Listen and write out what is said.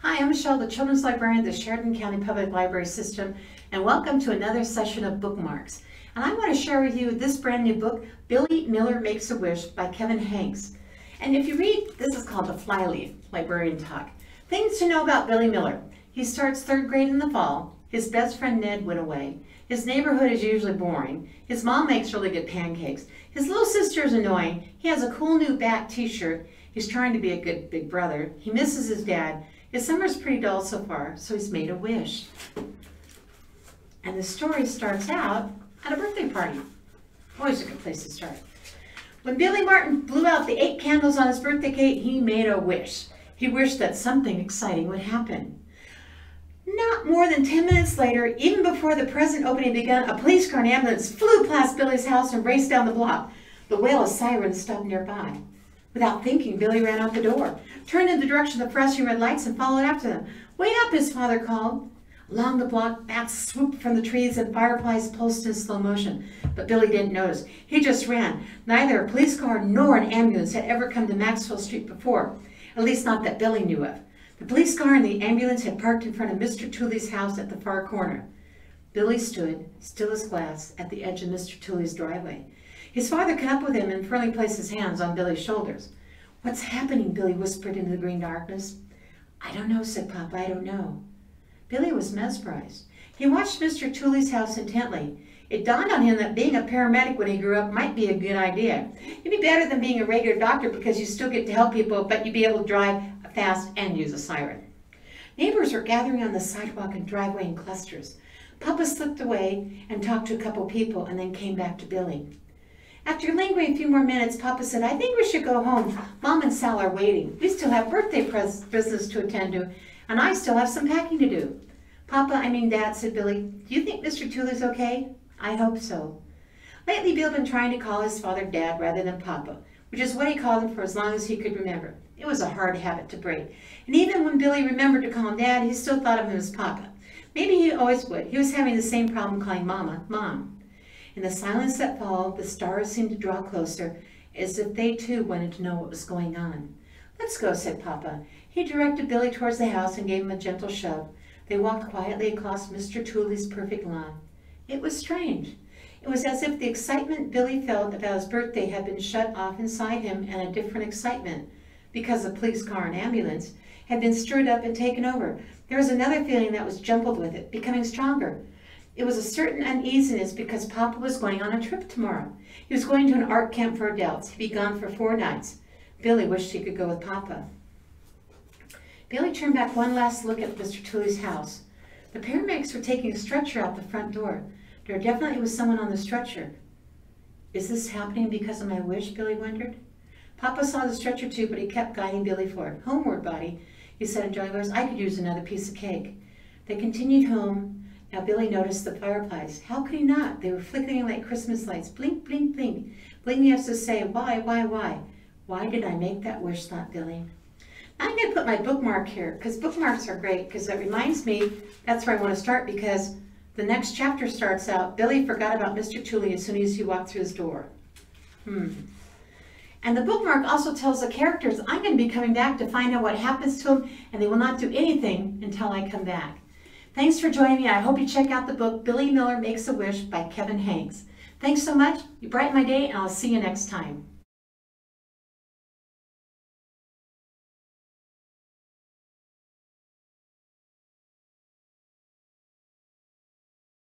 Hi, I'm Michelle, the Children's Librarian at the Sheridan County Public Library System, and welcome to another session of Bookmarks. And I want to share with you this brand new book, Billy Miller Makes a Wish by Kevin Henkes. And if you read, this is called The Flyleaf, Librarian Talk. Things to know about Billy Miller. He starts third grade in the fall. His best friend Ned went away. His neighborhood is usually boring. His mom makes really good pancakes. His little sister is annoying. He has a cool new bat t-shirt. He's trying to be a good big brother. He misses his dad. His summer's pretty dull so far, so he's made a wish. And the story starts out at a birthday party. Always a good place to start. When Billy Martin blew out the 8 candles on his birthday cake, he made a wish. He wished that something exciting would happen. Not more than 10 minutes later, even before the present opening began, a police car and ambulance flew past Billy's house and raced down the block. The wail of sirens stopped nearby. Without thinking, Billy ran out the door, turned in the direction of the flashing red lights, and followed after them. "Wait up," his father called. Along the block, bats swooped from the trees and fireflies pulsed in slow motion. But Billy didn't notice. He just ran. Neither a police car nor an ambulance had ever come to Maxwell Street before, at least not that Billy knew of. The police car and the ambulance had parked in front of Mr. Tooley's house at the far corner. Billy stood, still as glass, at the edge of Mr. Tooley's driveway. His father came up with him and firmly placed his hands on Billy's shoulders. "What's happening?" Billy whispered into the green darkness. "I don't know," said Papa, "I don't know." Billy was mesmerized. He watched Mr. Tooley's house intently. It dawned on him that being a paramedic when he grew up might be a good idea. It'd be better than being a regular doctor because you still get to help people, but you'd be able to drive fast and use a siren. Neighbors were gathering on the sidewalk and driveway in clusters. Papa slipped away and talked to a couple people and then came back to Billy. After lingering a few more minutes, Papa said, "I think we should go home. Mom and Sal are waiting. We still have birthday business to attend to, and I still have some packing to do." Dad," said Billy. "Do you think Mr. Tooley's okay?" "I hope so." Lately, Bill had been trying to call his father Dad rather than Papa, which is what he called him for as long as he could remember. It was a hard habit to break. And even when Billy remembered to call him Dad, he still thought of him as Papa. Maybe he always would. He was having the same problem calling Mama, Mom. In the silence that followed, the stars seemed to draw closer, as if they too wanted to know what was going on. "Let's go," said Papa. He directed Billy towards the house and gave him a gentle shove. They walked quietly across Mr. Tooley's perfect lawn. It was strange. It was as if the excitement Billy felt about his birthday had been shut off inside him, and a different excitement, because the police car and ambulance, had been stirred up and taken over. There was another feeling that was jumbled with it, becoming stronger. It was a certain uneasiness because Papa was going on a trip tomorrow. He was going to an art camp for adults. He'd be gone for 4 nights. Billy wished he could go with Papa. Billy turned back one last look at Mr. Tooley's house. The paramedics were taking a stretcher out the front door. There definitely was someone on the stretcher. "Is this happening because of my wish?" Billy wondered. Papa saw the stretcher too, but he kept guiding Billy forward. "Homeward, buddy," he said in jolly voice. "I could use another piece of cake." They continued home. Now Billy noticed the fireflies. How could he not? They were flickering like Christmas lights. Blink, blink, blink. Blinking as to say, why? Why did I make that wish, thought Billy. Now I'm going to put my bookmark here, because bookmarks are great, because it reminds me, that's where I want to start, because the next chapter starts out, Billy forgot about Mr. Tooley as soon as he walked through his door. And the bookmark also tells the characters I'm going to be coming back to find out what happens to them, and they will not do anything until I come back. Thanks for joining me. I hope you check out the book, Billy Miller Makes a Wish by Kevin Henkes. Thanks so much. You brighten my day, and I'll see you next time.